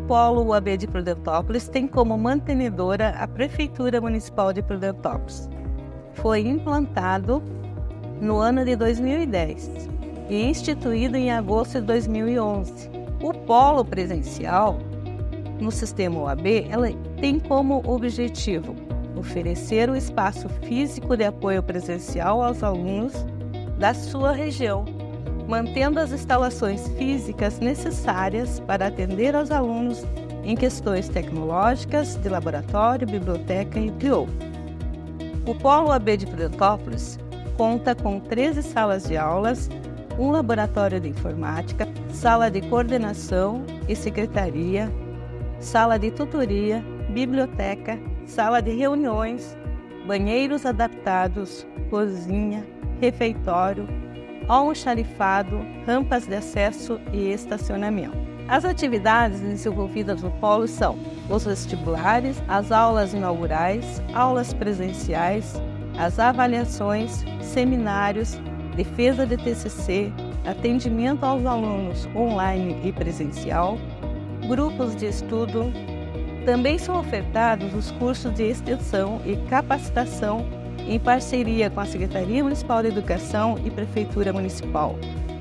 Polo UAB de Prudentópolis tem como mantenedora a Prefeitura Municipal de Prudentópolis. Foi implantado no ano de 2010 e instituído em agosto de 2011. O polo presencial no sistema UAB ela tem como objetivo oferecer o espaço físico de apoio presencial aos alunos da sua região, mantendo as instalações físicas necessárias para atender aos alunos em questões tecnológicas, de laboratório, biblioteca e de outros. O Polo UAB de Prudentópolis conta com 13 salas de aulas, um laboratório de informática, sala de coordenação e secretaria, sala de tutoria, biblioteca, sala de reuniões, banheiros adaptados, cozinha, refeitório, almoxarifado, rampas de acesso e estacionamento. As atividades desenvolvidas no Polo são os vestibulares, as aulas inaugurais, aulas presenciais, as avaliações, seminários, defesa de TCC, atendimento aos alunos online e presencial, grupos de estudo. Também são ofertados os cursos de extensão e capacitação em parceria com a Secretaria Municipal de Educação e Prefeitura Municipal.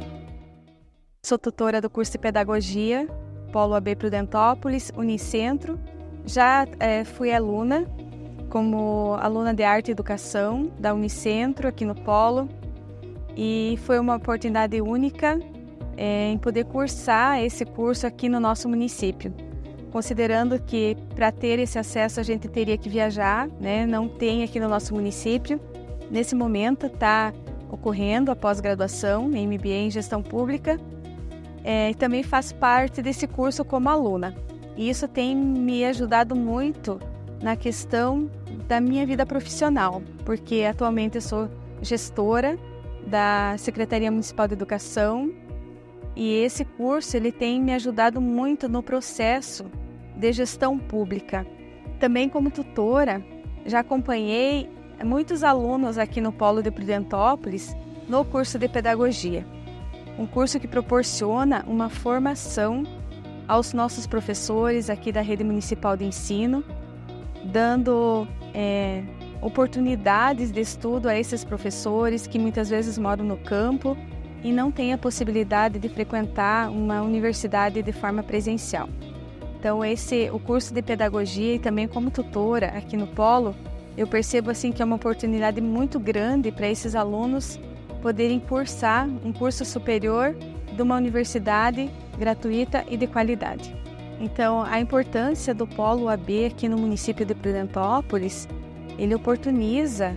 Sou tutora do curso de Pedagogia, Polo UAB Prudentópolis, Unicentro. Já fui aluna, como aluna de Arte e Educação da Unicentro, aqui no Polo. E foi uma oportunidade única em poder cursar esse curso aqui no nosso município. Considerando que para ter esse acesso a gente teria que viajar, né? Não tem aqui no nosso município. Nesse momento está ocorrendo a pós-graduação em MBA em Gestão Pública. E também faço parte desse curso como aluna. E isso tem me ajudado muito na questão da minha vida profissional, porque atualmente eu sou gestora da Secretaria Municipal de Educação e esse curso ele tem me ajudado muito no processo de gestão pública. Também como tutora, já acompanhei muitos alunos aqui no Polo de Prudentópolis no curso de Pedagogia. Um curso que proporciona uma formação aos nossos professores aqui da Rede Municipal de Ensino, dando oportunidades de estudo a esses professores que muitas vezes moram no campo e não têm a possibilidade de frequentar uma universidade de forma presencial. Então o curso de Pedagogia e também como tutora aqui no Polo, eu percebo assim que é uma oportunidade muito grande para esses alunos poderem cursar um curso superior de uma universidade gratuita e de qualidade. Então, a importância do Polo UAB aqui no município de Prudentópolis, ele oportuniza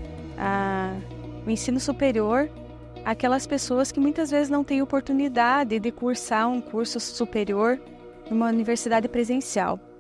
o ensino superior àquelas pessoas que muitas vezes não têm oportunidade de cursar um curso superior numa universidade presencial.